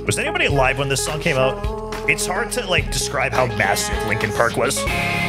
Was anybody alive when this song came out? It's hard to like describe how massive Linkin Park was.